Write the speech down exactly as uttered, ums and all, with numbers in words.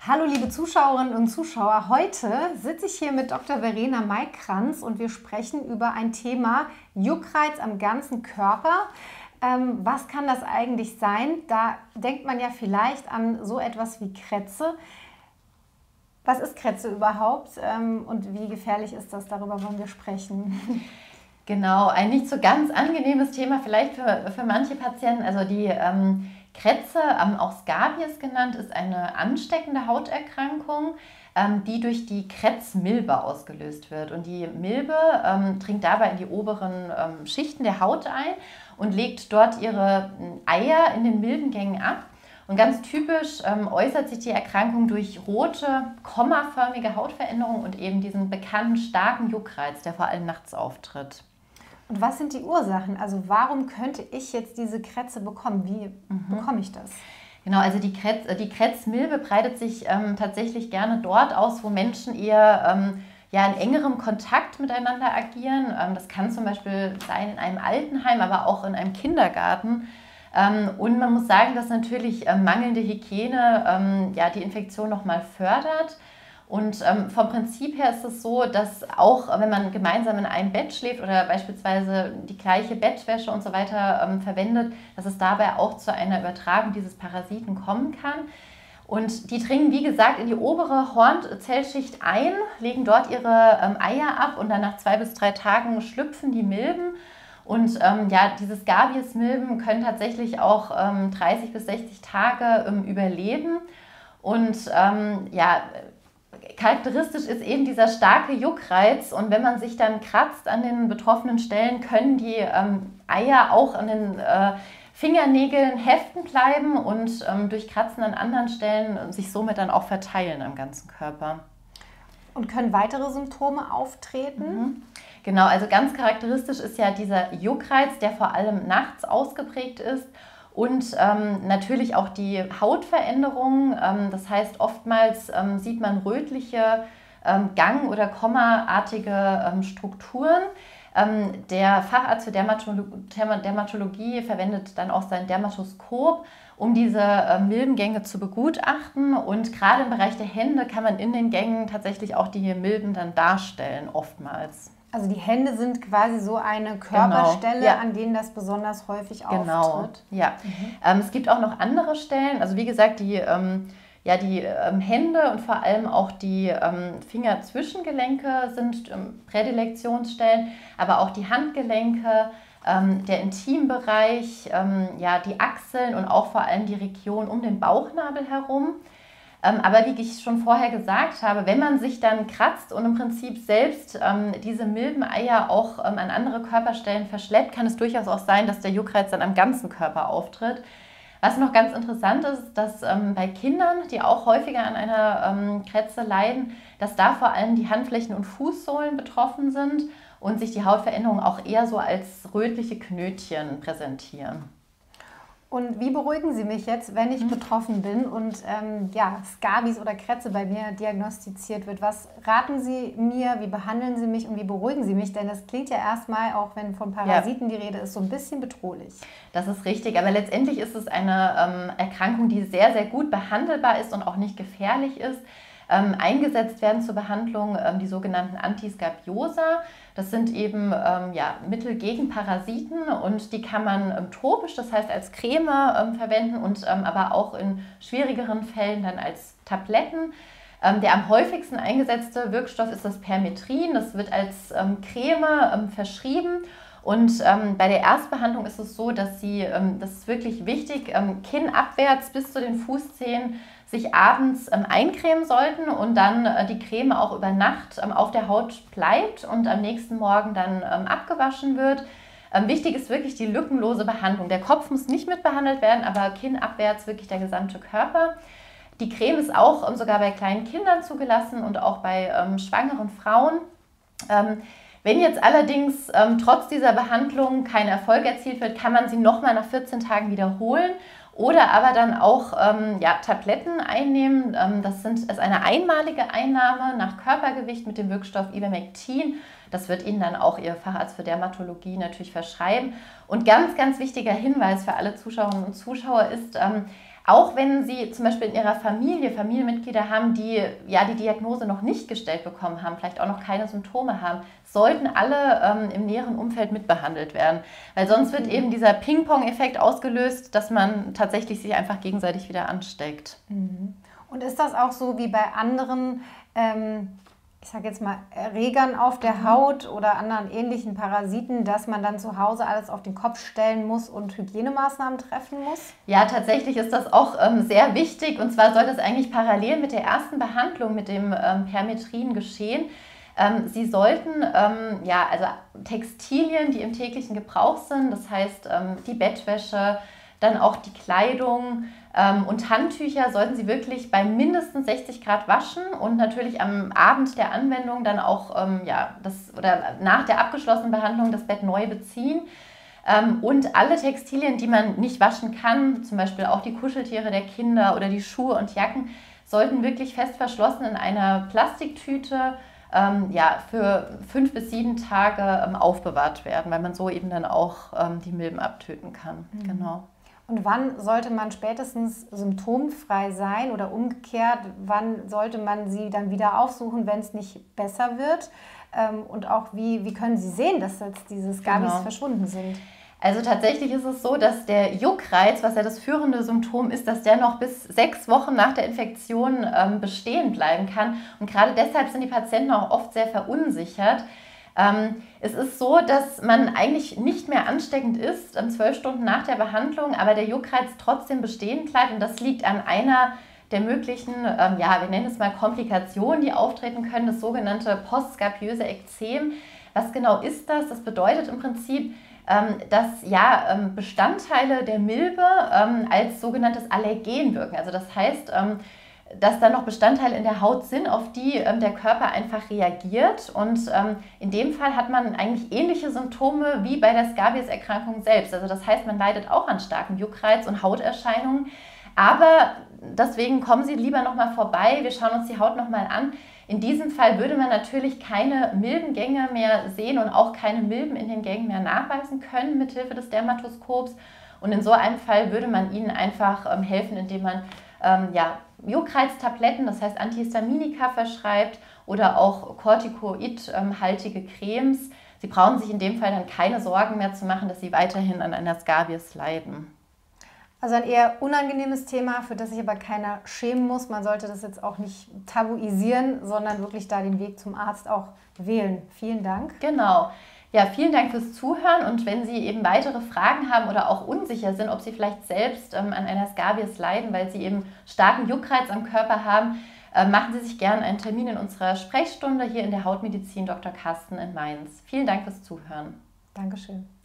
Hallo liebe Zuschauerinnen und Zuschauer, heute sitze ich hier mit Doktor Verena Maikranz und wir sprechen über ein Thema Juckreiz am ganzen Körper. Ähm, was kann das eigentlich sein? Da denkt man ja vielleicht an so etwas wie Krätze. Was ist Krätze überhaupt ähm, und wie gefährlich ist das? Darüber wollen wir sprechen. Genau, ein nicht so ganz angenehmes Thema vielleicht für, für manche Patienten. Also die ähm, Krätze, ähm, auch Skabies genannt, ist eine ansteckende Hauterkrankung, ähm, die durch die Krätzmilbe ausgelöst wird. Und die Milbe ähm, dringt dabei in die oberen ähm, Schichten der Haut ein und legt dort ihre Eier in den Milbengängen ab. Und ganz typisch ähm, äußert sich die Erkrankung durch rote, kommaförmige Hautveränderungen und eben diesen bekannten starken Juckreiz, der vor allem nachts auftritt. Und was sind die Ursachen? Also warum könnte ich jetzt diese Krätze bekommen? Wie mhm. bekomme ich das? Genau, also die, Krätz, die Krätzmilbe breitet sich ähm, tatsächlich gerne dort aus, wo Menschen eher ähm, ja, in engerem Kontakt miteinander agieren. Ähm, das kann zum Beispiel sein in einem Altenheim, aber auch in einem Kindergarten. Ähm, und man muss sagen, dass natürlich ähm, mangelnde Hygiene ähm, ja, die Infektion nochmal fördert. Und ähm, vom Prinzip her ist es so, dass auch wenn man gemeinsam in einem Bett schläft oder beispielsweise die gleiche Bettwäsche und so weiter ähm, verwendet, dass es dabei auch zu einer Übertragung dieses Parasiten kommen kann. Und die dringen, wie gesagt, in die obere Hornzellschicht ein, legen dort ihre ähm, Eier ab und dann nach zwei bis drei Tagen schlüpfen die Milben. Und ähm, ja, diese Skabies-Milben können tatsächlich auch ähm, dreißig bis sechzig Tage ähm, überleben. Und ähm, ja, charakteristisch ist eben dieser starke Juckreiz und wenn man sich dann kratzt an den betroffenen Stellen, können die ähm, Eier auch an den äh, Fingernägeln heften bleiben und ähm, durch Kratzen an anderen Stellen sich somit dann auch verteilen am ganzen Körper. Und können weitere Symptome auftreten? Mhm. Genau, also ganz charakteristisch ist ja dieser Juckreiz, der vor allem nachts ausgeprägt ist. Und ähm, natürlich auch die Hautveränderungen. Ähm, das heißt, oftmals ähm, sieht man rötliche ähm, Gang- oder Kommaartige ähm, Strukturen. Ähm, der Facharzt für Dermatolo Dermatologie verwendet dann auch sein Dermatoskop, um diese äh, Milbengänge zu begutachten. Und gerade im Bereich der Hände kann man in den Gängen tatsächlich auch die Milben dann darstellen, oftmals. Also die Hände sind quasi so eine Körperstelle, genau. Ja. An denen das besonders häufig genau. auftritt. Ja. Mhm. Ähm, es gibt auch noch andere Stellen, also wie gesagt, die, ähm, ja, die ähm, Hände und vor allem auch die ähm, Fingerzwischengelenke sind ähm, Prädilektionsstellen, aber auch die Handgelenke, ähm, der Intimbereich, ähm, ja, die Achseln und auch vor allem die Region um den Bauchnabel herum. Ähm, aber wie ich schon vorher gesagt habe, wenn man sich dann kratzt und im Prinzip selbst ähm, diese Milbeneier auch ähm, an andere Körperstellen verschleppt, kann es durchaus auch sein, dass der Juckreiz dann am ganzen Körper auftritt. Was noch ganz interessant ist, dass ähm, bei Kindern, die auch häufiger an einer ähm, Krätze leiden, dass da vor allem die Handflächen und Fußsohlen betroffen sind und sich die Hautveränderungen auch eher so als rötliche Knötchen präsentieren. Und wie beruhigen Sie mich jetzt, wenn ich mhm. betroffen bin und ähm, ja, Skabies oder Krätze bei mir diagnostiziert wird? Was raten Sie mir, wie behandeln Sie mich und wie beruhigen Sie mich? Denn das klingt ja erstmal, auch wenn von Parasiten ja. die Rede ist, so ein bisschen bedrohlich. Das ist richtig, aber letztendlich ist es eine ähm, Erkrankung, die sehr, sehr gut behandelbar ist und auch nicht gefährlich ist. Ähm, eingesetzt werden zur Behandlung ähm, die sogenannten Antiskabiosa. Das sind eben ähm, ja, Mittel gegen Parasiten und die kann man ähm, topisch, das heißt als Creme ähm, verwenden und ähm, aber auch in schwierigeren Fällen dann als Tabletten. Ähm, der am häufigsten eingesetzte Wirkstoff ist das Permetrin. Das wird als ähm, Creme ähm, verschrieben. Und ähm, bei der Erstbehandlung ist es so, dass Sie, ähm, das ist wirklich wichtig, ähm, kinnabwärts bis zu den Fußzehen sich abends ähm, eincremen sollten und dann äh, die Creme auch über Nacht ähm, auf der Haut bleibt und am nächsten Morgen dann ähm, abgewaschen wird. Ähm, wichtig ist wirklich die lückenlose Behandlung. Der Kopf muss nicht mit behandelt werden, aber kinnabwärts wirklich der gesamte Körper. Die Creme ist auch ähm, sogar bei kleinen Kindern zugelassen und auch bei ähm, schwangeren Frauen. Ähm, Wenn jetzt allerdings ähm, trotz dieser Behandlung kein Erfolg erzielt wird, kann man sie nochmal nach vierzehn Tagen wiederholen oder aber dann auch ähm, ja, Tabletten einnehmen. Ähm, das sind, ist eine einmalige Einnahme nach Körpergewicht mit dem Wirkstoff Ivermectin. Das wird Ihnen dann auch Ihr Facharzt für Dermatologie natürlich verschreiben. Und ganz, ganz wichtiger Hinweis für alle Zuschauerinnen und Zuschauer ist, ähm, Auch wenn Sie zum Beispiel in Ihrer Familie Familienmitglieder haben, die ja die Diagnose noch nicht gestellt bekommen haben, vielleicht auch noch keine Symptome haben, sollten alle ähm, im näheren Umfeld mitbehandelt werden. Weil sonst wird eben dieser Ping-Pong-Effekt ausgelöst, dass man tatsächlich sich einfach gegenseitig wieder ansteckt. Mhm. Und ist das auch so wie bei anderen, ähm, ich sage jetzt mal, Erregern auf der Haut oder anderen ähnlichen Parasiten, dass man dann zu Hause alles auf den Kopf stellen muss und Hygienemaßnahmen treffen muss? Ja, tatsächlich ist das auch ähm, sehr wichtig. Und zwar soll das eigentlich parallel mit der ersten Behandlung mit dem ähm, Permetrin geschehen. Ähm, Sie sollten ähm, ja, also Textilien, die im täglichen Gebrauch sind, das heißt ähm, die Bettwäsche, dann auch die Kleidung ähm, und Handtücher sollten Sie wirklich bei mindestens sechzig Grad waschen und natürlich am Abend der Anwendung dann auch ähm, ja, das, oder nach der abgeschlossenen Behandlung das Bett neu beziehen. Ähm, und alle Textilien, die man nicht waschen kann, zum Beispiel auch die Kuscheltiere der Kinder oder die Schuhe und Jacken, sollten wirklich fest verschlossen in einer Plastiktüte ähm, ja, für fünf bis sieben Tage ähm, aufbewahrt werden, weil man so eben dann auch ähm, die Milben abtöten kann. Mhm. Genau. Und wann sollte man spätestens symptomfrei sein oder umgekehrt, wann sollte man sie dann wieder aufsuchen, wenn es nicht besser wird? Und auch wie, wie können Sie sehen, dass jetzt diese Scabies genau. verschwunden sind? Also tatsächlich ist es so, dass der Juckreiz, was ja das führende Symptom ist, dass der noch bis sechs Wochen nach der Infektion ähm, bestehen bleiben kann. Und gerade deshalb sind die Patienten auch oft sehr verunsichert. Ähm, es ist so, dass man eigentlich nicht mehr ansteckend ist, ähm, zwölf Stunden nach der Behandlung, aber der Juckreiz trotzdem bestehen bleibt. Und das liegt an einer der möglichen, ähm, ja, wir nennen es mal Komplikationen, die auftreten können, das sogenannte postskabiöse Ekzem. Was genau ist das? Das bedeutet im Prinzip, ähm, dass ja, ähm, Bestandteile der Milbe ähm, als sogenanntes Allergen wirken. Also das heißt, ähm, dass da noch Bestandteile in der Haut sind, auf die ähm, der Körper einfach reagiert. Und ähm, in dem Fall hat man eigentlich ähnliche Symptome wie bei der Scabies-Erkrankung selbst. Also das heißt, man leidet auch an starkem Juckreiz und Hauterscheinungen. Aber deswegen kommen Sie lieber nochmal vorbei, wir schauen uns die Haut nochmal an. In diesem Fall würde man natürlich keine Milbengänge mehr sehen und auch keine Milben in den Gängen mehr nachweisen können mithilfe des Dermatoskops. Und in so einem Fall würde man Ihnen einfach ähm, helfen, indem man ähm, ja, Juckreiztabletten, das heißt Antihistaminika verschreibt oder auch corticoidhaltige Cremes. Sie brauchen sich in dem Fall dann keine Sorgen mehr zu machen, dass Sie weiterhin an einer Scabies leiden. Also ein eher unangenehmes Thema, für das sich aber keiner schämen muss. Man sollte das jetzt auch nicht tabuisieren, sondern wirklich da den Weg zum Arzt auch wählen. Vielen Dank. Genau. Ja, vielen Dank fürs Zuhören und wenn Sie eben weitere Fragen haben oder auch unsicher sind, ob Sie vielleicht selbst ähm, an einer Scabies leiden, weil Sie eben starken Juckreiz am Körper haben, äh, machen Sie sich gerne einen Termin in unserer Sprechstunde hier in der Hautmedizin Doktor Carsten in Mainz. Vielen Dank fürs Zuhören. Dankeschön.